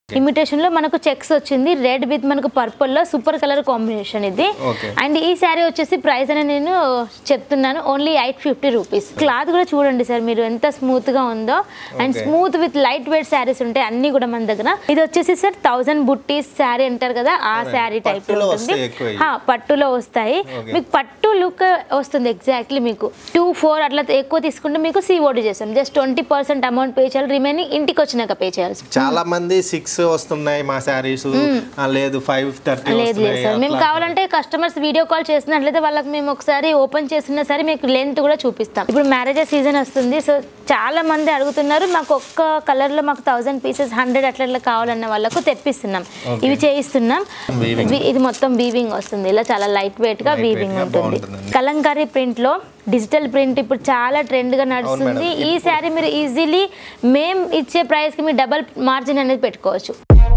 Imitation లో మనకు checks వచ్చింది రెడ్ విత్ మనకు పర్పుల్ లో సూపర్ కలర్ కాంబినేషన్ ఇది అండ్ ఈ సారీ వచ్చేసి ప్రైస్ అని నేను చెప్తున్నాను ఓన్లీ 850 రూపీస్ క్లాత్ కూడా చూడండి సార్ మీరు ఎంత స్మూత్ గా ఉందో and smooth with light weight saris ఉంటాయి అన్ని కూడా మన దగ్గర ఇది వచ్చేసి సార్ 1000 బుట్టీస్ సారీ అంటారు కదా ఆ సారీ టైప్ లో ఉంటుంది పట్టులో వస్తాయి మీకు పట్టు లుక్ వస్తుంది ఎగ్జాక్ట్లీ మీకు 2-4 అట్లా ఎక్కువ తీసుకుంటే మీకు సిఓడి చేస్తాం జస్ట్ 20% అమౌంట్ పే చేయాలి రిమైనింగ్ ఇంటికి వచ్చినాక పే చేయాలి చాలా మంది 6 వస్తున్నాయి మా సారీస్ లేదు 530 లేదు లేదు సార్ మేము కావాలంటే కస్టమర్స్ వీడియో కాల్ చేసినట్లయితే వాళ్ళకి మేము ఒకసారి ఓపెన్ చేసిన సరే మీకు లెంత్ కూడా చూపిస్తాం ఇప్పుడు మ్యారేజ్ సీజన్ వస్తుంది సో చాలా మంది అడుగుతున్నారు మాకు ఒక్క కలర్ లో మాకు 1000 పీసెస్ 100 అట్లా కావాలన్న వాళ్ళకు తెప్పిస్తున్నాం ఇవి చేయిస్తున్నాం ఇది మొత్తం వీవింగ్ వస్తుంది ఇలా చాలా లైట్ వెయిట్ గా వీవింగ్ ఉంటుంది కలంకారీ ప్రింట్ లో డిజిటల్ ప్రింట్ ఇప్పుడు చాలా ట్రెండ్ గా నడుస్తుంది ఈ సారీ మీరు ఈజీలీ మేము ఇచ్చే ప్రైస్ కి మీరు డబుల్ మార్జిన్ అనేది పెట్టుకోవచ్చు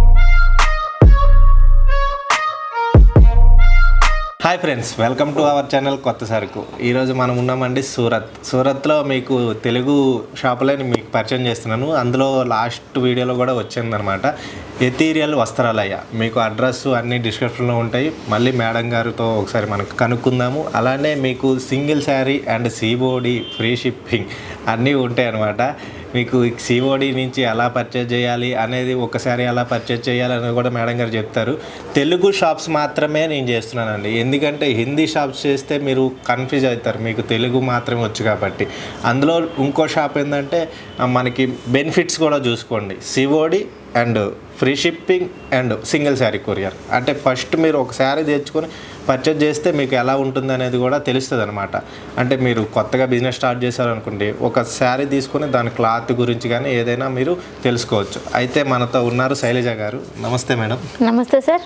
hi friends welcome to our channel కొత్త సరుకు ఈరోజు మనం ఉన్నామండి సూరత్లో మీకు తెలుగు షాపులని మీకు పరిచయం చేస్తున్నాను అందులో లాస్ట్ వీడియోలో కూడా వచ్చిందనమాట ఎథీరియల్ వస్త్రాలయ మీకు అడ్రస్ అన్నీ డిస్క్రిప్షన్లో ఉంటాయి మళ్ళీ మేడం గారితో ఒకసారి మనకు కనుక్కుందాము అలానే మీకు single sari and COD free shipping అన్నీ ఉంటాయి అన్నమాట మీకు సిఓడి నుంచి ఎలా పర్చేజ్ చేయాలి అనేది ఒకసారి ఎలా పర్చేజ్ చేయాలి అనేది కూడా మేడం గారు చెప్తారు తెలుగు షాప్స్ మాత్రమే నేను చేస్తున్నానండి ఎందుకంటే హిందీ షాప్స్ చేస్తే మీరు కన్ఫ్యూజ్ అవుతారు మీకు తెలుగు మాత్రమే వచ్చు కాబట్టి అందులో ఇంకో షాప్ ఏంటంటే మనకి బెనిఫిట్స్ కూడా చూసుకోండి COD and free shipping and single sari courier అంటే ఫస్ట్ మీరు ఒక శారీ తెచ్చుకొని పర్చేజ్ చేస్తే మీకు ఎలా ఉంటుంది అనేది కూడా తెలుస్తుంది అనమాట అంటే మీరు కొత్తగా బిజినెస్ స్టార్ట్ చేశారనుకోండి ఒక శారీ తీసుకొని దాని క్లాత్ గురించి కానీ ఏదైనా మీరు తెలుసుకోవచ్చు అయితే మనతో ఉన్నారు శైలజ గారు నమస్తే మేడం నమస్తే సార్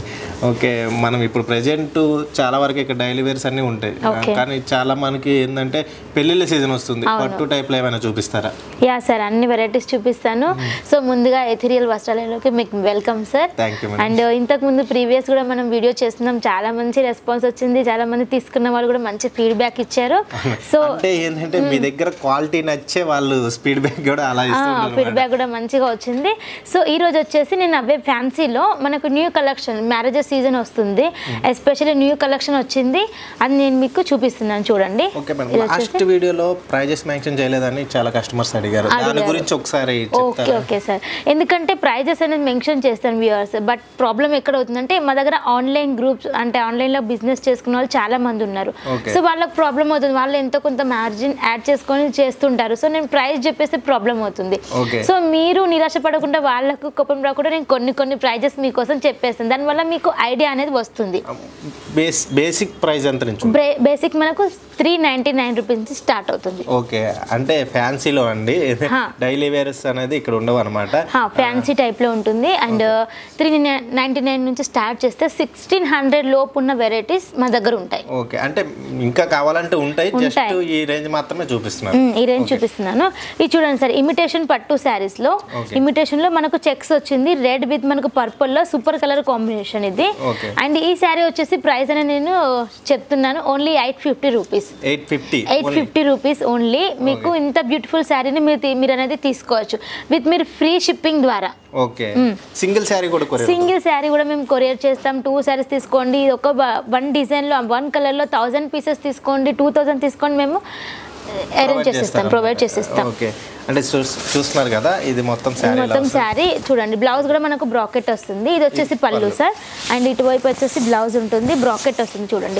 ఓకే మనం ఇప్పుడు ప్రెజెంట్ చాలా వరకు ఇక్కడ డైలీ వేర్స్ అన్నీ ఉంటాయి కానీ చాలా మనకి ఏంటంటే పెళ్ళిళ్ళ సీజన్ వస్తుంది పట్టు టైప్లో ఏమైనా చూపిస్తారా యా సార్ అన్ని వెరైటీస్ చూపిస్తాను సో ముందుగా ఎథీరియల్ వస్త్రాలయంలోకి మీకు వెల్కమ్ సార్ అండ్ ఇంతకు ముందు ప్రీవియస్ కూడా మనం వీడియో చేస్తున్నాం చాలా మంచి రెస్పాన్స్ వచ్చింది చాలా మంది తీసుకున్న వాళ్ళు కూడా మంచి ఫీడ్బ్యాక్ ఇచ్చారు సో అంటే ఏంటంటే మీ దగ్గర క్వాలిటీ నచ్చే వాళ్ళు ఫీడ్బ్యాక్ కూడా అలా ఇస్తున్నారు ఫీడ్బ్యాక్ కూడా మంచిగా వచ్చింది సో ఈ రోజు వచ్చేసి నేను అవే ఫ్యాన్సీలో మనకు న్యూ కలెక్షన్ మ్యారేజెస్ సీజన్ వస్తుంది ఎస్పెషల్లీ న్యూ కలెక్షన్ వచ్చింది అది నేను మీకు చూపిస్తున్నాను చూడండి ఓకే మేడం లాస్ట్ వీడియోలో ప్రైజెస్ మెన్షన్ చేయలేదని చాలా కస్టమర్స్ అడిగారు దాని గురించి ఒకసారి చెప్తారా ఓకే సార్ ఎందుకంటే ప్రైజెస్ అనేది మెన్షన్ చేస్తాను వ్యూవర్స్ బట్ ప్రాబ్లం ఎక్కడ అవుతుందంటే మా దగ్గర ఆన్లైన్ గ్రూప్స్ అంటే ఆన్లైన్లో బిజినెస్ చేసుకున్న వాళ్ళు చాలా మంది ఉన్నారు సో వాళ్ళకి ప్రాబ్లం అవుతుంది వాళ్ళు ఎంతో కొంత మార్జిన్ యాడ్ చేసుకొని చేస్తుంటారు సో నేను ప్రైస్ చెప్పేస్తే ప్రాబ్లం అవుతుంది సో మీరు నిరాశ పడకుండా వాళ్ళకు కోపం రాకుండా నేను కొన్ని ప్రైజెస్ మీకోసం చెప్పేస్తాను దానివల్ల మీకు ఐడియా అనేది వస్తుంది బేసిక్ ప్రైస్ ఎంత నుంచి బేసిక్ మనకు 399 రూపీస్ నుంచి స్టార్ట్ అవుతుంది ఓకే అంటే ఫ్యాన్సీలో అండి డైలీ వేర్స్ అనేది ఇక్కడ ఉండవు అనమాట ఫ్యాన్సీ టైప్ లో ఉంటుంది అండ్ 399 నుంచి స్టార్ట్ చేస్తే 1600 లోపు ఉన్న వెరైటీస్ మా దగ్గర ఉంటాయి ఓకే అంటే ఇంకా కావాలంటే ఉంటాయి జస్ట్ ఈ రేంజ్ మాత్రమే చూపిస్తున్నాను ఈ రేంజ్ చూపిస్తున్నాను ఇది చూడండి సార్ ఇమిటేషన్ పట్టు సారీస్ లో ఇమిటేషన్ లో మనకు చెక్స్ వచ్చింది రెడ్ విత్ మనకు పర్పుల్ లో సూపర్ కలర్ కాంబినేషన్ ఇది అండ్ ఈ సారీ వచ్చేసి ప్రైస్ అని నేను చెప్తున్నాను ఓన్లీ 850 రూపీస్ 850 రూపీస్ ఓన్లీ మీకు ఇంత బ్యూటిఫుల్ శారీని మీరు అనేది తీసుకోవచ్చు విత్ మీరు ఫ్రీ షిప్పింగ్ ద్వారా ఓకే సింగిల్ శారీ కూడా మేము కొరియర్ చేస్తాం 2 సారీస్ తీసుకోండి ఒక 1 డిజైన్ లో 1 కలర్ లో 1000 పీసెస్ తీసుకోండి 2000 తీసుకోండి మేము అరేంజ్ చేసిస్తాం ప్రొవైడ్ చేసిస్తాం ఓకే అంటే చూస్తున్నారు కదా ఇది మొత్తం శారీ చూడండి బ్లౌజ్ కూడా మనకు బ్రాకెట్ వస్తుంది ఇది వచ్చేసి పళ్ళు సార్ అండ్ ఇటువైపు వచ్చేసి బ్లౌజ్ ఉంటుంది బ్రాకెట్ వస్తుంది చూడండి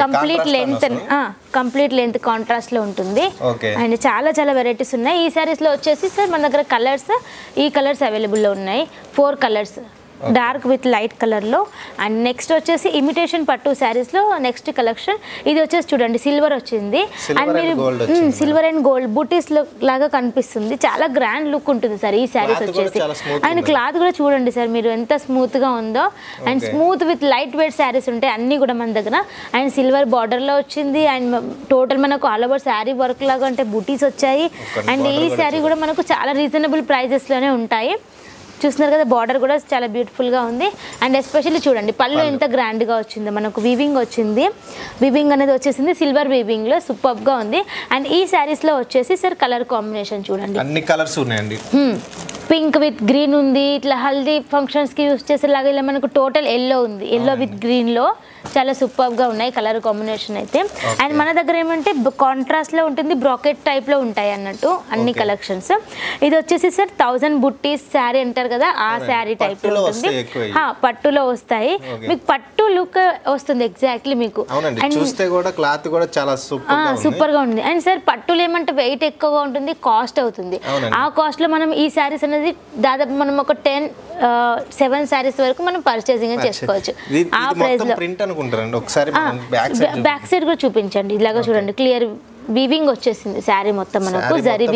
కంప్లీట్ లెంత్ కాంట్రాస్ట్ లో ఉంటుంది అండ్ చాలా వెరైటీస్ ఉన్నాయి ఈ సారీస్ లో వచ్చేసి సార్ మన దగ్గర కలర్స్ ఈ కలర్స్ అవైలబుల్ లో ఉన్నాయి 4 colours dark with light colour లో అండ్ నెక్స్ట్ వచ్చేసి ఇమిటేషన్ పట్టు శారీస్ లో నెక్స్ట్ కలెక్షన్ ఇది వచ్చేసి చూడండి సిల్వర్ వచ్చింది అండ్ మీరు సిల్వర్ అండ్ గోల్డ్ బూటీస్ లాగా కనిపిస్తుంది చాలా గ్రాండ్ లుక్ ఉంటుంది సార్ ఈ శారీస్ వచ్చేసి అండ్ క్లాత్ కూడా చూడండి సార్ మీరు ఎంత స్మూత్ గా ఉందో and smooth with light weight saris ఉంటాయి అన్ని కూడా మన దగ్గర అండ్ సిల్వర్ బార్డర్ లో వచ్చింది అండ్ టోటల్ మనకు ఆల్ ఓవర్ శారీ వర్క్ లాగా అంటే బూటీస్ వచ్చాయి అండ్ ఈ శారీ కూడా మనకు చాలా రీజనబుల్ ప్రైజెస్ లోనే ఉంటాయి చూస్తున్నారు కదా బార్డర్ కూడా చాలా బ్యూటిఫుల్ గా ఉంది అండ్ ఎస్పెషల్లీ చూడండి పళ్ళు ఎంత గ్రాండ్ గా వచ్చిందో మనకు వీవింగ్ వచ్చింది వీవింగ్ అనేది వచ్చేసింది సిల్వర్ వీవింగ్ లో సూపర్ గా ఉంది అండ్ ఈ సారీస్ లో వచ్చేసి సార్ కలర్ కాంబినేషన్ చూడండి అన్ని కలర్స్ ఉన్నాయండి పింక్ విత్ గ్రీన్ ఉంది, ఇట్లా హల్దీ ఫంక్షన్స్కి యూస్ చేసేలాగా ఇలా మనకు టోటల్ ఎల్లో ఉంది, ఎల్లో విత్ గ్రీన్లో చాలా సూపర్గా ఉన్నాయి కలర్ కాంబినేషన్ అయితే. అండ్ మన దగ్గర ఏమంటే కాంట్రాస్ట్లో ఉంటుంది, బ్రాకెట్ టైప్లో ఉంటాయి అన్నట్టు అన్ని కలెక్షన్స్. ఇది వచ్చేసి సార్ 1000 బుట్టీస్ శారీ అంటారు కదా, ఆ శారీ టైప్లో ఉంటుంది, పట్టులో వస్తాయి. మీకు పట్టు లుక్ వస్తుంది ఎగ్జాక్ట్లీ మీకు. సూపర్గా ఉంది. అండ్ సార్ పట్టులు ఏమంటే వెయిట్ ఎక్కువగా ఉంటుంది, కాస్ట్ అవుతుంది. ఆ కాస్ట్లో మనం ఈ శారీస్ అనేది దాదాపు మనం ఒక 7 శారీస్ వరకు మనం పర్చేసింగ్ చేసుకోవచ్చు. ఆ ప్రైస్ లో బ్యాక్ సైడ్ కూడా చూపించండి, ఇలాగా చూడండి క్లియర్ వీవింగ్ వచ్చేసింది శారీ మొత్తం మనకు, జరీ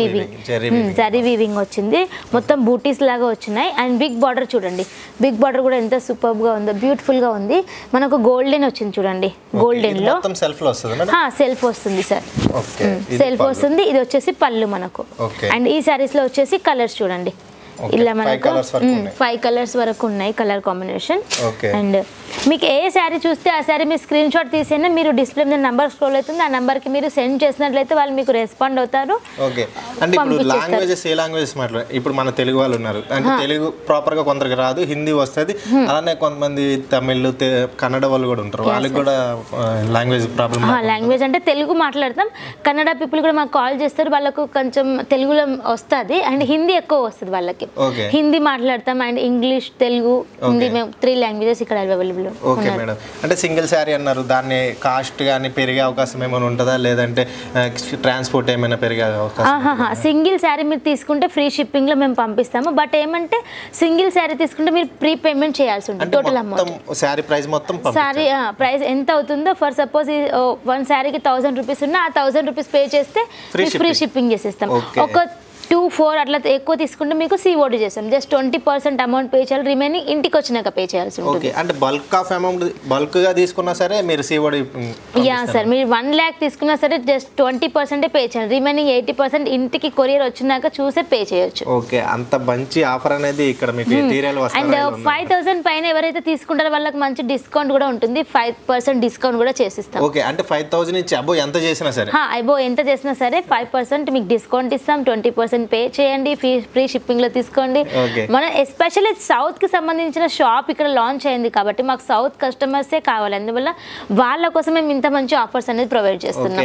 వీవింగ్ వచ్చింది, మొత్తం బూటీస్ లాగా వచ్చినాయి. అండ్ బిగ్ బార్డర్ చూడండి, బిగ్ బార్డర్ కూడా ఎంత సూపర్ గా ఉందో, బ్యూటిఫుల్ గా ఉంది. మనకు గోల్డెన్ వచ్చింది చూడండి, గోల్డెన్ లో సెల్ఫ్ వస్తుంది సార్, సెల్ఫ్ వస్తుంది. ఇది వచ్చేసి పళ్ళు మనకు. అండ్ ఈ శారీస్ లో వచ్చేసి కలర్స్ చూడండి, ఇలా మనకు 5 కలర్స్ వరకు ఉన్నాయి కలర్ కాంబినేషన్. అండ్ మీకు ఏ శారీ చూస్తే ఆ శారీ మీరు స్క్రీన్ షాట్ తీసేనా, మీరు డిస్ప్లే మీద నంబర్ స్క్రోల్ అవుతుంది, ఆ నంబర్కి మీరు సెండ్ చేసినట్లయితే వాళ్ళు మీకు రెస్పాండ్ అవుతారు. ఓకే. అంటే ఇప్పుడు లాంగ్వేజెస్ ఏ లాంగ్వేజెస్ మాట్లాడారు, ఇప్పుడు మన తెలుగు వాళ్ళు ఉన్నారు అంటే తెలుగు ప్రాపర్గా కొందరికి రాదు, హిందీ వస్తుంది, అలానే కొంతమంది తమిళ్ కన్నడ వాళ్ళు కూడా ఉంటారు, వాళ్ళకి కూడా లాంగ్వేజ్ ప్రాబ్లమ్. లాంగ్వేజ్ అంటే తెలుగు మాట్లాడతాం, కన్నడ పీపుల్ కూడా మాకు కాల్ చేస్తారు, వాళ్ళకు కొంచెం తెలుగులో వస్తుంది అండ్ హిందీ ఎక్కువ వస్తుంది వాళ్ళకి. హిందీ మాట్లాడతాం అండ్ ఇంగ్లీష్, తెలుగు, హిందీ, మేము 3 లాంగ్వేజెస్ ఇక్కడ అవైలబుల్. Okay madam. అంటే సింగిల్ శారీ అన్నారు, దాన్ని కాస్ట్ కానీ పెరిగే అవకాశం ఏమైనా ఉంటుందా, లేదంటే ట్రాన్స్పోర్ట్ ఏమైనా పెరిగే అవకాశం? సింగిల్ శారీ మీరు తీసుకుంటే ఫ్రీ షిప్పింగ్ లో మేము పంపిస్తాము. బట్ ఏమంటే సింగిల్ శారీ తీసుకుంటే మీరు ప్రీ పేమెంట్ చేయాల్సి ఉంటుంది. టోటల్ అమౌంట్ శారీ ప్రైస్ మొత్తం శారీ ప్రైస్ ఎంత అవుతుందో, ఫర్ సపోజ్ 1 శారీకి 1000 రూపీస్ ఉన్నా ఆ 1000 రూపీస్ పే చేస్తే ఫ్రీ షిప్పింగ్ చేసేస్తాం. ఒక 2-4 అట్లా ఎక్కువ తీసుకుంటే మీకు COD చేస్తాం. జస్ట్ 20% అమౌంట్ పే చేయాలి, రిమైనింగ్ ఇంటికి వచ్చినాక పే చేయాల్సి ఉంటుంది. అంటే బల్క్ ఆఫ్ అమౌంట్ బల్క్గా తీసుకున్నా సరే మీరు COD? యా సార్, మీరు 1 lakh తీసుకున్నా సరే జస్ట్ 20% పే చేయాలి, రిమైనింగ్ 80% ఇంటికి కొరియర్ వచ్చినాక చూసే పే చేయొచ్చు. ఓకే, అంత మంచి ఆఫర్ అనేది ఇక్కడ మీకు అండ్ 5000 పైన ఎవరైతే తీసుకుంటారో వాళ్ళకి మంచి డిస్కౌంట్ కూడా ఉంటుంది, 5% డిస్కౌంట్ కూడా చేసిస్తాం. ఓకే, అంటే 5000 నుంచి అబో ఎంత చేసినా సరే ఎంత చేసినా సరే 5% మీకు డిస్కౌంట్ ఇస్తాం. 20% పే చేయండి, ఫ్రీ షిప్పింగ్ లో తీసుకోండి. మన ఎస్పెషల్లీ సౌత్ కి సంబంధించిన షాప్ ఇక్కడ లాంచ్ అయింది కాబట్టి మాకు సౌత్ కస్టమర్సే కావాలి, అందువల్ల వాళ్ళ కోసం మేము ఇంత మంచి ఆఫర్స్ అనేది ప్రొవైడ్ చేస్తున్నాం.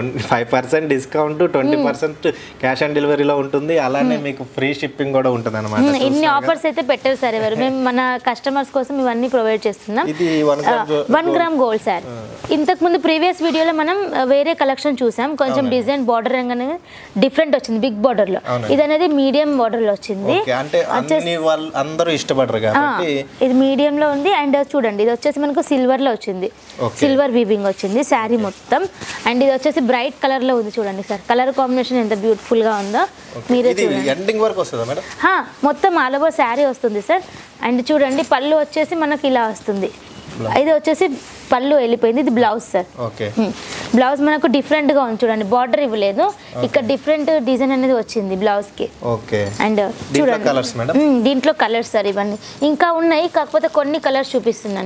5% డిస్కౌంట్, 20% క్యాష్ ఆన్ డెలివరీలో ఉంటుంది, అలానే మీకు ఫ్రీ షిప్పింగ్ కూడా ఉంటుంది అన్నమాట. ఇన్ని ఆఫర్స్ అయితే పెట్టారు సార్ ఎవరు, మేము మన కస్టమర్స్ కోసం ఇవన్నీ ప్రొవైడ్ చేస్తున్నాం. 1 గ్రామ్ గోల్డ్ సార్. ఇంతకు ముందు ప్రీవియస్ వీడియోలో మనం వేరే కలెక్షన్ చూసాం, కొంచెం డిజైన్ బార్డర్ అనేది డిఫరెంట్ వచ్చింది బిగ్ బార్డర్ లో, ఇది అనేది మీడియం బార్డర్ లో వచ్చింది. అందరూ ఇష్టపడరు కాబట్టి ఇది మీడియం లో ఉంది. అండ్ చూడండి ఇది వచ్చేసి మనకు సిల్వర్ లో వచ్చింది, సిల్వర్ వీవింగ్ వచ్చింది శారీ మొత్తం. అండ్ ఇది వచ్చేసి బ్రైట్ కలర్ లో ఉంది చూడండి సార్, కలర్ కాంబినేషన్ ఎంత బ్యూటిఫుల్ గా ఉందో మీరే చూడండి. మొత్తం ఆల్ ఓవర్ శారీ వస్తుంది సార్. అండ్ చూడండి పళ్ళు వచ్చేసి మనకి ఇలా వస్తుంది, ఇది వచ్చేసి పళ్ళు వెళ్ళిపోయింది, ఇది బ్లౌజ్ సార్. బ్లౌజ్ మనకు డిఫరెంట్ గా ఉంది చూడండి, బార్డర్ ఇవ్వలేదు, ఇక్కడ డిఫరెంట్ డిజైన్ అనేది వచ్చింది బ్లౌజ్ కి. అండ్ చూడండి దీంట్లో కలర్స్ సార్ ఇవన్నీ ఇంకా ఉన్నాయి, కాకపోతే కొన్ని కలర్స్ చూపిస్తున్నాను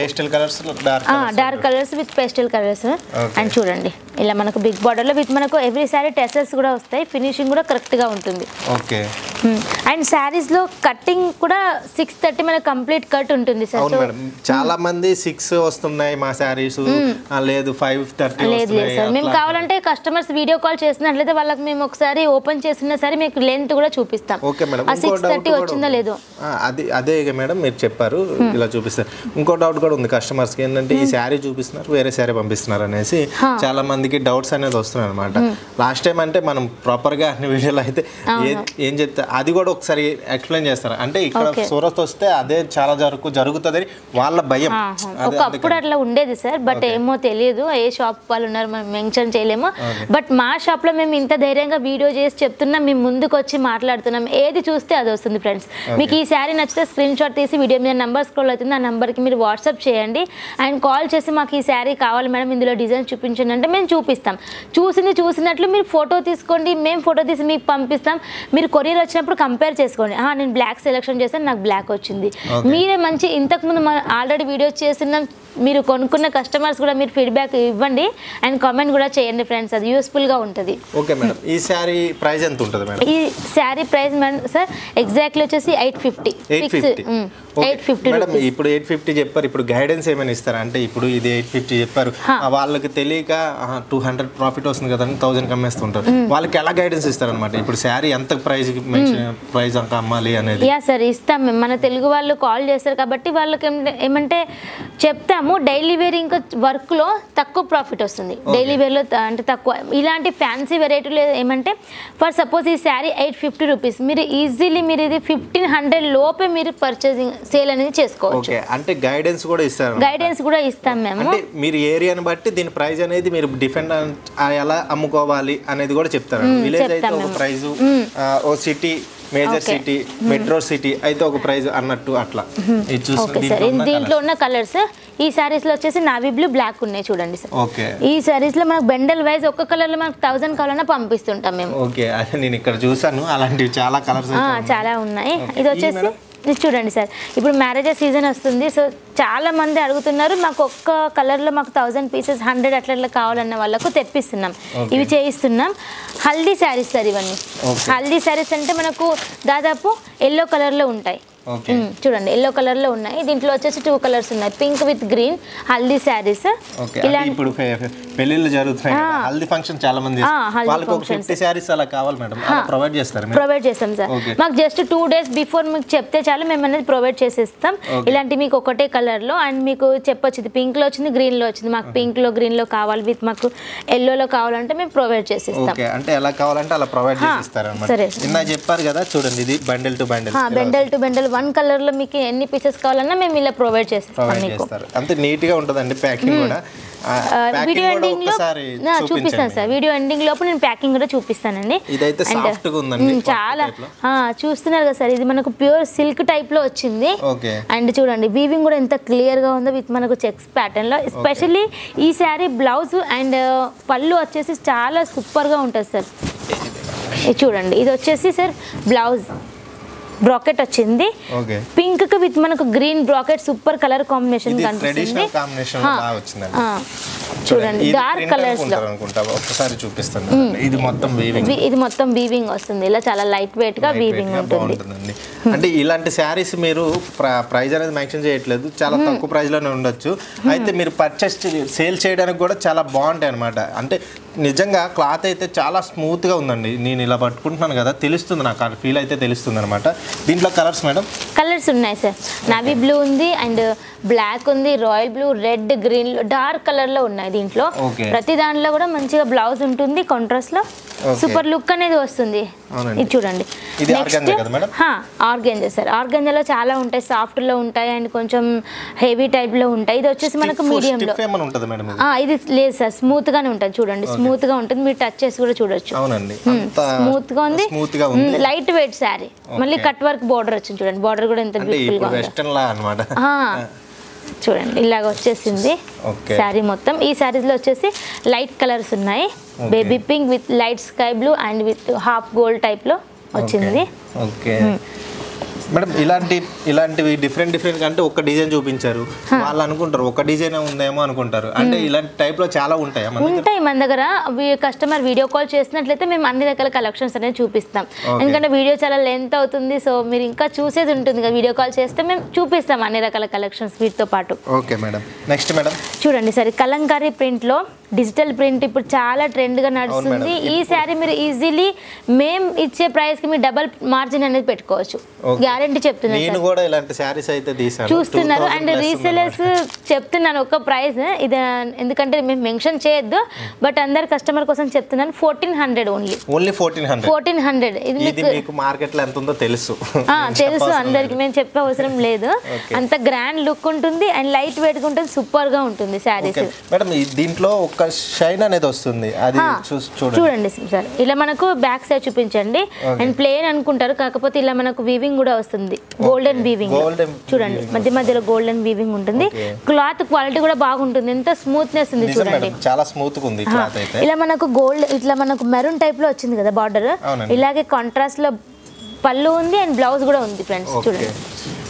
dark colours with pastel colours. And చూడండి ఇలా మనకు బిగ్ బార్డర్ లో విత్ మనకు ఎవ్రీ సారీ టెసెస్ కూడా వస్తాయి, ఫినిషింగ్ కూడా కరెక్ట్ గా ఉంటుంది. అండ్ శారీస్ లో కట్టింగ్ కూడా 630 మనకు కంప్లీట్ కట్ ఉంటుంది సార్. చాలా మంది 6 వస్తున్నాయి మా శారీస్, లేదు 530 లేదు సార్, మేము కావాలంటే కస్టమర్స్ వీడియో కాల్ చేసినట్లయితే వాళ్ళకి మేము ఒకసారి ఓపెన్ చేసినా సరే మీకు లెంత్ కూడా చూపిస్తాం. ఓకే మేడం, 630 వచ్చిందో లేదో అదే మేడం మీరు చెప్పారు ఇలా చూపిస్తారు. ఇంకో డౌట్ కూడా ఉంది కస్టమర్స్ కి, ఏంటంటే ఈ శారీ చూపిస్తున్నారు వేరే శారీ పంపిస్తున్నారు అనేసి చాలా మందికి డౌట్స్ అనేది వస్తున్నాయి అనమాట. లాస్ట్ టైం అంటే మనం ప్రాపర్ గా అన్ని వీడియోలో అయితే ఏం చెప్తే అది కూడా ఒకసారి ఎక్స్ప్లెయిన్ చేస్తారు, అంటే ఇక్కడ సూరత్ వస్తే అదే చాలా జరుగుతుందని వాళ్ళ భయం. ఒకప్పుడు అట్లా ఉండేది సార్, బట్ ఏమో తెలియదు ఏ షాప్ వాళ్ళు ఉన్నారు మనం మెన్షన్ చేయలేము. బట్ మా షాప్ లో మేము ఇంత ధైర్యంగా వీడియో చేసి చెప్తున్నాం, మేము ముందుకు వచ్చి మాట్లాడుతున్నాం, ఏది చూస్తే అది వస్తుంది ఫ్రెండ్స్. మీకు ఈ శారీ నచ్చితే స్క్రీన్ షాట్ తీసి వీడియో మీద నెంబర్ స్క్రోల్ అవుతుంది, ఆ నెంబర్కి మీరు వాట్సాప్ చేయండి అండ్ కాల్ చేసి మాకు ఈ శారీ కావాలి మేడం ఇందులో డిజైన్ చూపించండి అంటే మేము చూపిస్తాం. చూసినట్లు మీరు ఫోటో తీసుకోండి, మేము ఫోటో తీసి మీకు పంపిస్తాం. మీరు కొరియర్ వచ్చినప్పుడు కంపేర్ చేసుకోండి, నేను బ్లాక్ సెలెక్షన్ చేశాను నాకు బ్లాక్ వచ్చింది, మీరే మంచి ఇంతకుముందు ఆల్రెడీ వీడియోస్ చేస్తున్నాం మీరు కొనుక్కున్న కస్టమర్స్ కూడా మీరు ఫీడ్బ్యాక్ ఇవ్వండి అండ్ కామెంట్ కూడా చేయండి ఫ్రెండ్స్, అది యూస్ఫుల్గా ఉంటుంది. ఓకే మేడం, ఈ శారీ ప్రైస్ ఎంత ఉంటుంది మేడం? ఈ sari price madam sir exactly వచ్చేసి 850. 850 మేడం. ఇప్పుడు 850 చెప్పారు, ఇప్పుడు గైడెన్స్ ఏమైనా ఇస్తారా? అంటే ఇప్పుడు ఇది 850 చెప్పారు, వాళ్ళకి తెలియక 200 ప్రాఫిట్ వస్తుంది కదా అని 1000 కమ్మేస్తుంటారు, వాళ్ళకి ఎలా గైడెన్స్ ఇస్తారనమాట? ఇప్పుడు శారీ ఎంత ప్రైస్ అంత అమ్మాలి అనేది? యా సార్ ఇస్తాం మేము, మన తెలుగు వాళ్ళు కాల్ చేస్తారు కాబట్టి వాళ్ళకి ఏమంటే చెప్తాము. డైలీ వేర్ ఇంకా వర్క్లో తక్కువ ప్రాఫిట్ వస్తుంది, డైలీ వేర్లో అంటే తక్కువ. ఇలాంటి ఫ్యాన్సీ వెరైటీలు ఏమంటే ఫర్ సపోజ్ ఈ శారీ 850 రూపీస్, మీరు ఈజీలీ మీరు ఇది 1500 లోపే మీరు పర్చేసింగ్ సేల్ అనేది చేసుకోవచ్చు. అంటే గైడెన్స్ కూడా ఇస్తారు? గైడెన్స్ కూడా ఇస్తాం మేము. అంటే మీరు ఏరియాని బట్టి దీని ప్రైస్ అనేది మీరు డిఫెండ్ ఎలా అమ్ముకోవాలి అనేది కూడా చెప్తారు. విలేజ్ అయితే ఒక ప్రైస్, ఓ city major city metro city అయితే ఒక ప్రైస్ అన్నట్టు అట్లా. దీంట్లో ఉన్న కలర్స్ ఈ సారీస్ లో వచ్చేసి నావీ బ్లూ బ్లాక్ ఉన్నాయి చూడండి సార్. ఓకే, ఈ సారీస్ లో మనకు బెండల్ వైజ్ ఒక్క కలర్ లో మనకు 1000 కావాలన్నా పంపిస్తుంటాం మేము. ఓకే, అదే నేను ఇక్కడ చూసాను అలాంటివి చాలా కలర్స్ చాలా ఉన్నాయి. ఇది వచ్చేసి ఇది చూడండి సార్, ఇప్పుడు మ్యారేజెస్ సీజన్ వస్తుంది, సో చాలా మంది అడుగుతున్నారు మాకు ఒక్క కలర్లో మాకు 1000 పీసెస్ 100 అట్లా కావాలన్న వాళ్ళకు తెప్పిస్తున్నాం, ఇవి చేయిస్తున్నాం. హల్దీ శారీస్ సార్ ఇవన్నీ. హల్దీ శారీస్ అంటే మనకు దాదాపు ఎల్లో కలర్లో ఉంటాయి చూడండి, ఎల్లో కలర్ లో ఉన్నాయి. దీంట్లో వచ్చేసి 2 కలర్స్ ఉన్నాయి, pink with green haldi saris. ఇలా ఇప్పుడు పెళ్లిళ్ళు జరుగుతున్నాయి, హల్దీ ఫంక్షన్ చాలా మంది వాళ్ళకి ఒక 50 శారీస్ అలా కావాలి మేడం, ప్రొవైడ్ చేస్తారు? ప్రొవైడ్ చేస్తాం సార్, మాకు జస్ట్ 2 days బిఫోర్ మీకు చెప్తే చాలు, మేము అనేది ప్రొవైడ్ చేసేస్తాం. ఇలాంటి మీకు ఒకటే కలర్ లో అండ్ మీకు చెప్పొచ్చింది పింక్ లో వచ్చింది, గ్రీన్ లో వచ్చింది, మాకు పింక్ లో గ్రీన్ లో కావాలి, విత్ మాకు ఎల్లో లో కావాలంటే మేము ప్రొవైడ్ చేసేస్తాం. అంటే ఎలా కావాలంటే అలా ప్రొవైడ్ చేస్తారు అన్నమాట. సరే, నిన్న చెప్పారు కదా చూడండి, ఇది bundle to bundle, bundle to bundle 1 colour లో మీకు ఎన్ని పీసెస్ కావాలన్నా మేము ఇలా ప్రొవైడ్ చేస్తాం మీకు. అంతే నీట్ గా ఉంటుందండి ప్యాకింగ్ కూడా. వీడియో ఎండింగ్ లో చూపిస్తాను సార్, వీడియో ఎండింగ్ లోపు నేను ప్యాకింగ్ కూడా చూపిస్తానండి. ఇదైతే సాఫ్ట్ గా ఉందండి, చాలా చూస్తున్నారు కదా సార్, ఇది మనకు ప్యూర్ సిల్క్ టైప్ లో వచ్చింది. అండ్ చూడండి వీవింగ్ కూడా ఎంత క్లియర్ గా ఉందో విత్ మనకు చెక్స్ ప్యాటర్న్ లో. ఎస్పెషల్లీ ఈ శారీ బ్లౌజ్ అండ్ పళ్ళు వచ్చేసి చాలా సూపర్ గా ఉంటుంది సార్. ఇది చూడండి, ఇది వచ్చేసి సార్ బ్లౌజ్ బ్రాకెట్ వచ్చింది, పింక్ కి విత్ మనకు green bracket super colour combination కనిపిస్తుంది. చూడండి డార్క్ కలర్స్ లో ఒకసారి చూపిస్తాను. ఇది మొత్తం వీవింగ్ వస్తుంది, ఇలా చాలా లైట్ వెయిట్ గా వీవింగ్ ఉంటుంది. అంటే ఇలాంటి శారీస్ మీరు ప్రైస్ అనేది మెన్షన్ చేయట్లేదు, చాలా తక్కువ ప్రైస్ లోనే ఉండొచ్చు. అయితే మీరు పర్చేస్ సేల్ చేయడానికి కూడా చాలా బాగుంటాయి అనమాట. అంటే నిజంగా క్లాత్ అయితే చాలా స్మూత్ గా ఉందండి, నేను ఇలా పట్టుకుంటున్నాను కదా తెలుస్తుంది, నాకు ఆ ఫీల్ అయితే తెలుస్తుంది అనమాట. దీంట్లో కలర్స్ మేడం? కలర్స్ ఉన్నాయి సార్, నావీ బ్లూ ఉంది అండ్ బ్లాక్ ఉంది, royal blue, red, green dark colour లో ఉన్నాయి. దీంట్లో ప్రతి దాంట్లో కూడా మంచిగా బ్లౌజ్ ఉంటుంది, కాంట్రాస్ట్ లో సూపర్ లుక్ అనేది వస్తుంది. ఇది చూడండి, ఆర్గెంజా సార్, ఆర్గెంజాలో చాలా ఉంటాయి, సాఫ్ట్ లో ఉంటాయి అండ్ కొంచెం హెవీ టైప్ లో ఉంటాయి. ఇది వచ్చేసి మనకు మీడియం లో, ఇది లేదు సార్ స్మూత్ గానే ఉంటుంది చూడండి, స్మూత్ గా ఉంటుంది, మీరు టచ్ చేసి కూడా చూడొచ్చు. స్మూత్ గా ఉంది, లైట్ వెయిట్ శారీ, మళ్ళీ కట్ వర్క్ బోర్డర్ వచ్చింది చూడండి, బోర్డర్ కూడా ఎంత బ్యూటిఫుల్ గా ఉంది చూడండి, ఇలాగ వచ్చేసింది శారీ మొత్తం. ఈ శారీస్ లో వచ్చేసి లైట్ కలర్స్ ఉన్నాయి, baby pink with light sky blue and with half gold type లో వచ్చింది. మేడం ఇలాంటివి డిఫరెంట్ అంటే ఒక డిజైన్ చూపించారు, వాళ్ళు అనుకుంటారు ఒక డిజైన్ ఉందేమో అనుకుంటారు. అంటే ఇలాంటి టైప్ లో చాలా ఉంటాయి మన దగ్గర. కస్టమర్ వీడియో కాల్ చేసినట్లయితే మేము అన్ని రకాల కలెక్షన్స్ అనేది చూపిస్తాం, ఎందుకంటే వీడియో చాలా లెంత్ అవుతుంది, సో మీరు ఇంకా చూసేది ఉంటుంది కదా, వీడియో కాల్ చేస్తే మేము చూపిస్తాం అన్ని రకాల కలెక్షన్స్ వీటితో పాటు. ఓకే మేడం, నెక్స్ట్ మేడం చూడండి సరే, కలంకారీ ప్రింట్ లో డిజిటల్ ప్రింట్ ఇప్పుడు చాలా ట్రెండ్ గా నడుస్తుంది. ఈ శారీ మీరు ఈజీలీ మేము ఇచ్చే ప్రైస్ కి మీరు డబల్ మార్జిన్ అనేది పెట్టుకోవచ్చు, గ్యారంటీ చెప్తున్నాను. నేను కూడా ఇలాంటి శారీస్ అయితే తీసాను, చూస్తున్నారు. అండ్ రీసెలర్స్ చెప్తున్నాను ఒక ప్రైస్, ఇది ఎందుకంటే మేము మెన్షన్ చేయొద్దు, బట్ అందరు కస్టమర్ కోసం చెప్తున్నాను, 1400 ఓన్లీ 1400. ఇది మీకు మార్కెట్ లో ఎంత ఉందో తెలుసు అందరికి, మేము చెప్పే అవసరం లేదు. అంత గ్రాండ్ లుక్ ఉంటుంది అండ్ లైట్ వెయిట్ గా ఉంటుంది, సూపర్ గా ఉంటుంది శారీస్. మేడం దీంట్లో ఒక షైన్ అనేది వస్తుంది, అది చూడండి సార్, ఇలా మనకు బ్యాక్ సైడ్ చూపించండి. అండ్ ప్లేన్ అనుకుంటారు, కాకపోతే ఇలా మనకు వీవింగ్ కూడా వస్తుంది, గోల్డెన్ వీవింగ్ చూడండి, మధ్య మధ్యలో గోల్డెన్ వీవింగ్ ఉంటుంది. క్లాత్ క్వాలిటీ కూడా బాగుంటుంది, ఎంత స్మూత్నెస్ ఉంది చూడండి, చాలా స్మూత్ గా ఉంది క్లాత్ అయితే. ఇలా మనకు గోల్డ్ ఇట్లా మనకు మెరూన్ టైప్ లో వచ్చింది కదా బార్డర్, ఇలాగే కాంట్రాస్ట్ లో పళ్ళు ఉంది అండ్ బ్లౌజ్ కూడా ఉంది ఫ్రెండ్స్ చూడండి.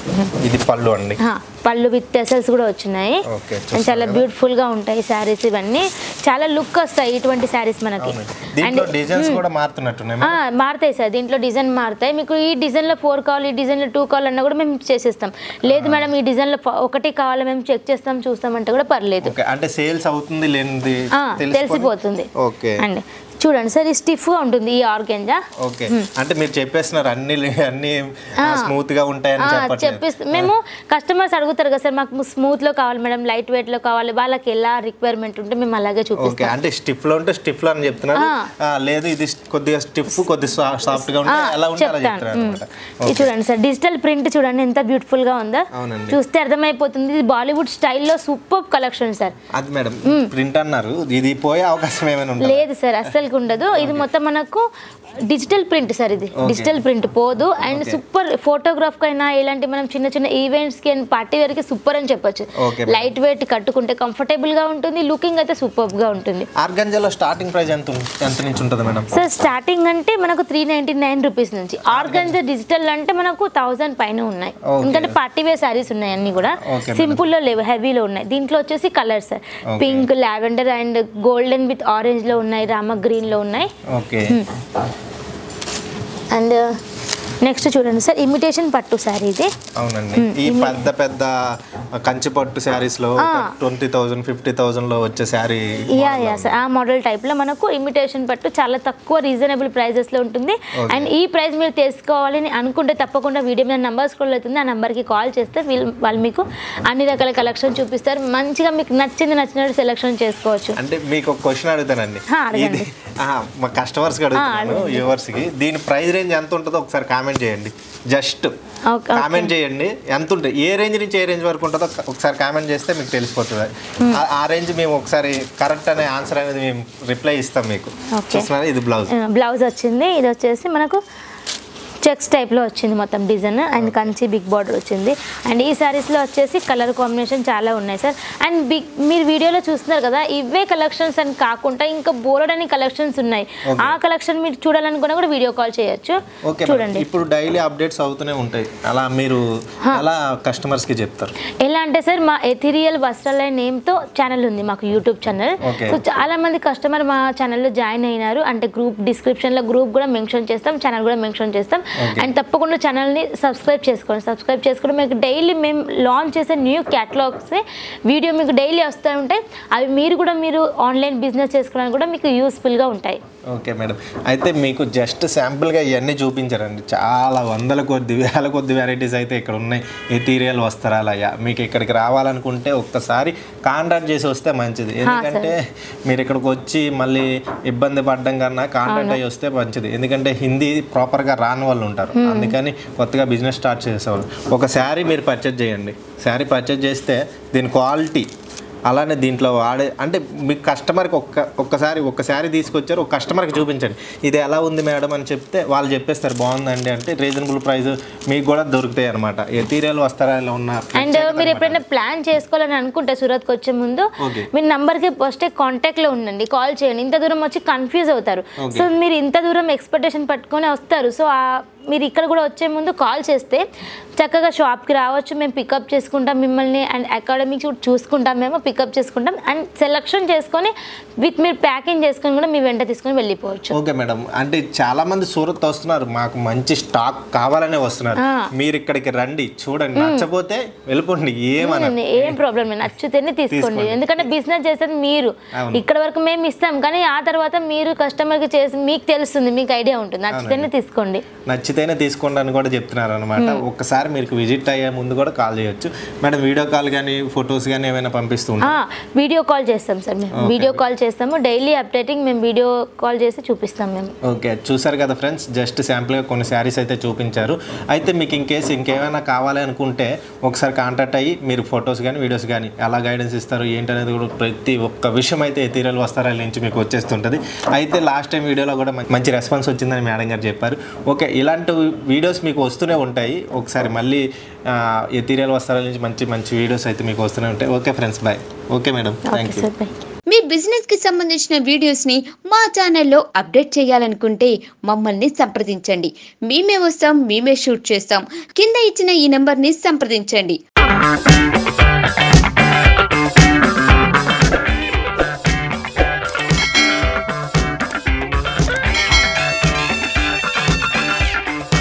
ఇది పళ్ళు అండి, పళ్ళు విత్ టెసల్స్ కూడా వచ్చినాయి. చాలా బ్యూటిఫుల్ గా ఉంటాయి శారీస్, ఇవన్నీ చాలా లుక్ వస్తాయి ఇటువంటి శారీస్ మనకి. డిజైన్స్ కూడా మారుతున్నట్టున్నాయి. మారుతాయి సార్, దీంట్లో డిజైన్ మారుతాయి. మీకు ఈ డిజైన్ లో 4 కావాలి, ఈ డిజైన్ లో 2 కావాలన్నా కూడా మేము చేసేస్తాం. లేదు మేడం ఈ డిజైన్ లో 1 కావాలి, మేము చెక్ చేస్తాం చూస్తాం అంటే కూడా పర్లేదు. అంటే సేల్స్ అవుతుంది లేనిది తెలిసిపోతుంది అండి. చూడండి సార్, ఈ స్టిఫ్ గా ఉంటుంది ఈ ఆర్గెంజా. ఓకే, అంటే మీరు చెప్పేస్తున్నారు అన్ని స్మూత్ గా ఉంటాయని చెప్పేస్తాం. మేము కస్టమర్స్ అడుగుతారు కదా సార్, మాకు స్మూత్ లో కావాలి మేడం, లైట్ వెయిట్ లో కావాలి, వాళ్ళకి ఎలా రిక్వైర్మెంట్ ఉంటే మేము అలాగే చూపిస్తాం. అంటే స్టిఫ్ లో ఉంటే స్టిఫ్ లో అని చెప్తున్నారు, లేదు ఇది కొద్దిగా స్టిఫ్ కొద్దిగా సాఫ్ట్ గా ఉంటే ఎలా ఉంటే అలా చెప్తారు. చూడండి సార్, డిజిటల్ ప్రింట్ చూడండి ఎంత బ్యూటిఫుల్ గా ఉందో, చూస్తే అర్థమైపోతుంది. ఇది బాలీవుడ్ స్టైల్లో సూపర్ కలెక్షన్ సార్. అది మేడం ప్రింట్ అన్నారు, ఇది పోయే అవకాశం ఏమైనా లేదు సార్, అసలు ఉండదు. ఇది మొత్తం మనకు డిజిటల్ ప్రింట్ సార్, ఇది డిజిటల్ ప్రింట్ పోదు. అండ్ సూపర్ ఫోటోగ్రాఫ్ కైనా ఇలాంటి మనం చిన్న చిన్న ఈవెంట్స్ కి పార్టీ వేర్ కి సూపర్ అని చెప్పొచ్చు. లైట్ వెయిట్ కట్టుకుంటే కంఫర్టబుల్ గా ఉంటుంది, లుకింగ్ అయితే సూపర్ గా ఉంటుంది. ఆర్గంజాలో స్టార్టింగ్ ప్రైస్ ఎంత నుంచి ఉంటుంది మేడం? సార్ స్టార్టింగ్ అంటే మనకు 399 రూపీస్ నుంచి. ఆర్గంజా డిజిటల్ అంటే మనకు 1000 పైన ఉన్నాయి, ఎందుకంటే పార్టీ వేర్ సారీస్ ఉన్నాయి అన్ని కూడా. సింపుల్ లో లేవు, హెవీలో ఉన్నాయి. దీంట్లో వచ్చేసి colours pink, lavender and golden with orange లో ఉన్నాయి, రామ గ్రీన్ లో ఉన్నాయి. అండ్ నెక్స్ట్ చూడండి సార్, ఇమిటేషన్ పట్టు శారీ ఇది. అవునండి, ఈ పెద్ద పెద్ద కంచి పట్టు శారీస్ లో 20,000 50,000 లో వచ్చే శారీ సార్, ఆ మోడల్ టైప్ లో మనకు ఇమిటేషన్ పట్టు చాలా తక్కువ రీజనబుల్ ప్రైజెస్ లో ఉంటుంది. అండ్ ఈ ప్రైస్ మీరు తెలుసుకోవాలని అనుకుంటే తప్పకుండా వీడియో మీద నంబర్ స్క్రోల్ అవుతుంది, ఆ నంబర్ కి కాల్ చేస్తే వాళ్ళు మీకు అన్ని రకాల కలెక్షన్ చూపిస్తారు. మంచిగా మీకు నచ్చినట్టు సెలెక్షన్ చేసుకోవచ్చు. అంటే మీకు ఒక క్వశ్చన్ అడుగుతానండి, మా కస్టమర్స్ కి అడుగుతాను, వ్యూవర్స్ కి, దీని ప్రైస్ రేంజ్ ఎంత ఉంటుందో ఒకసారి కామెంట్ చేయండి. జస్ట్ కామెంట్ చేయండి ఎంత ఉంటుంది, ఏ రేంజ్ నుంచి ఏ రేంజ్ వరకు ఉంటుందో ఒకసారి కామెంట్ చేస్తే మీకు తెలిసిపోతుంది. ఆ రేంజ్ మేము ఒకసారి కరెక్ట్ అనే ఆన్సర్ అనేది మేము రిప్లై ఇస్తాం మీకు. చూస్తున్నారా, ఇది బ్లౌజ్ వచ్చింది. ఇది వచ్చేసి మనకు చెక్స్ టైప్లో వచ్చింది మొత్తం design, and Kanchi big border వచ్చింది. అండ్ ఈ శారీస్లో వచ్చేసి కలర్ కాంబినేషన్ చాలా ఉన్నాయి సార్. అండ్ మీరు వీడియోలో చూస్తున్నారు కదా, ఇవే కలెక్షన్స్ అని కాకుండా ఇంకా బోలెడని కలెక్షన్స్ ఉన్నాయి. ఆ కలెక్షన్ మీరు చూడాలనుకున్నా కూడా వీడియో కాల్ చేయొచ్చు. చూడండి, ఇప్పుడు డైలీ అప్డేట్స్ అవుతూనే ఉంటాయి, అలా మీరు అలా కస్టమర్స్కి చెప్తారు. ఎలా అంటే సార్, మా ఎథీరియల్ వస్త్రాలయ నేమ్తో ఛానల్ ఉంది మాకు, యూట్యూబ్ ఛానల్. సో చాలా మంది కస్టమర్ మా ఛానల్లో జాయిన్ అయినారు. అంటే గ్రూప్ డిస్క్రిప్షన్లో గ్రూప్ కూడా మెన్షన్ చేస్తాం, ఛానల్ కూడా మెన్షన్ చేస్తాం. అండ్ తప్పకుండా ఛానల్ని సబ్స్క్రైబ్ చేసుకొని మీకు డైలీ మేము లాంచ్ చేసే న్యూ క్యాటలాగ్స్ వీడియో మీకు డైలీ వస్తూ ఉంటాయి. అవి మీరు ఆన్లైన్ బిజినెస్ చేసుకోవడానికి కూడా మీకు యూస్ఫుల్గా ఉంటాయి. ఓకే మేడం, అయితే మీకు జస్ట్ శాంపుల్గా ఇవన్నీ చూపించారండి. చాలా వేల కొద్ది వెరైటీస్ అయితే ఇక్కడ ఉన్నాయి. ఎథీరియల్ వస్త్రాలయ మీకు ఇక్కడికి రావాలనుకుంటే ఒక్కసారి కాంటాక్ట్ చేసి వస్తే మంచిది. ఎందుకంటే మీరు ఇక్కడికి వచ్చి మళ్ళీ ఇబ్బంది పడడం కన్నా కాంటాక్ట్ అయ్యి వస్తే మంచిది. ఎందుకంటే హిందీ ప్రాపర్గా రాని వాళ్ళు ఉంటారు, అందుకని కొత్తగా బిజినెస్ స్టార్ట్ చేసేవాళ్ళు. ఒక శారీ మీరు పర్చేజ్ చేయండి, శారీ పర్చేజ్ చేస్తే దీని క్వాలిటీ అలానే దీంట్లో అంటే మీకు కస్టమర్కి ఒక్క శారీ తీసుకొచ్చారు, ఒక కస్టమర్కి చూపించండి, ఇది ఎలా ఉంది మేడం అని చెప్తే వాళ్ళు చెప్పేస్తారు బాగుందండి అంటే రీజనబుల్ ప్రైస్ మీకు కూడా దొరుకుతాయి అనమాట. ఎథీరియల్ వస్త్రాలు ఉన్న. అండ్ మీరు ఎప్పుడైనా ప్లాన్ చేసుకోవాలని అనుకుంటే సూరత్కి వచ్చే ముందు మీరు నంబర్కి ఫస్ట్ కాంటాక్ట్లో ఉండండి, కాల్ చేయండి. ఇంత దూరం వచ్చి కన్ఫ్యూజ్ అవుతారు. సో మీరు ఇంత దూరం ఎక్స్పెక్టేషన్ పట్టుకొని వస్తారు. సో మీరు ఇక్కడ కూడా వచ్చే ముందు కాల్ చేస్తే చక్కగా షాప్కి రావచ్చు, మేము పికప్ చేసుకుంటాం మిమ్మల్ని. అండ్ అకాడమిక్స్ కూడా చూసుకుంటాం, మేము పికప్ చేసుకుంటాం. అండ్ సెలెక్షన్ చేసుకొని మీరు ప్యాకింగ్ చేసుకొని కూడా మీ వెంట తీసుకొని వెళ్ళిపోవచ్చు. ఓకే మేడం, అంటే చాలా మంది సూరత్ వస్తున్నారు, మాకు మంచి స్టాక్ కావాలనే వస్తున్నారు. మీరు ఇక్కడికి రండి, చూడండి, నచ్చపోతే వెళ్ళిపోండి, ఏం ప్రాబ్లం లేదు, నచ్చితేనే తీసుకోండి. ఎందుకంటే బిజినెస్ చేసేది మీరు, ఇక్కడ వరకు మేము ఇస్తాం, కానీ ఆ తర్వాత మీరు కస్టమర్కి చేసి మీకు తెలుస్తుంది, మీకు ఐడియా ఉంటుంది, నచ్చితేనే తీసుకోండి అని కూడా చెప్తున్నారు అనమాట. ఒక్కసారి మీరు విజిట్ అయ్యే ముందు కూడా కాల్ చేయొచ్చు మేడం. వీడియో కాల్ కానీ ఫొటోస్ కానీ ఏమైనా పంపిస్తూ వీడియో కాల్ చేస్తాం సార్, మేము వీడియో కాల్ చేస్తాము, డైలీ అప్డేటింగ్ మేము వీడియో కాల్ చేసి చూపిస్తాం మేము. ఓకే, చూసారు కదా ఫ్రెండ్స్, జస్ట్ శాంపుల్గా కొన్ని శారీస్ అయితే చూపించారు. అయితే మీకు ఇంకేమైనా కావాలి అనుకుంటే ఒకసారి కాంటాక్ట్ అయ్యి మీరు ఫొటోస్ కానీ వీడియోస్ కానీ ఎలా గైడెన్స్ ఇస్తారు ఏంటనేది కూడా ప్రతి ఒక్క విషయం అయితే ఎథీరియల్ వస్త్రాల నుంచి మీకు వచ్చేస్తుంటుంది. అయితే లాస్ట్ టైం వీడియోలో కూడా మంచి రెస్పాన్స్ వచ్చిందని మేడం గారు చెప్పారు. ఓకే, ఇలాంటి వీడియోస్ మీకు వస్తూనే ఉంటాయి. ఒకసారి మళ్ళీ ఎథీరియల్ వస్త్రాల నుంచి మంచి వీడియోస్ అయితే మీకు వస్తూనే ఉంటాయి. Okay friends, bye. Okay madam, thank you. మీ బిజినెస్ కి సంబంధించిన వీడియోస్ ని మా ఛానల్లో అప్డేట్ చేయాలనుకుంటే మమ్మల్ని సంప్రదించండి. మేమే వస్తాం, మేమే షూట్ చేస్తాం. కింద ఇచ్చిన ఈ నెంబర్ ని సంప్రదించండి.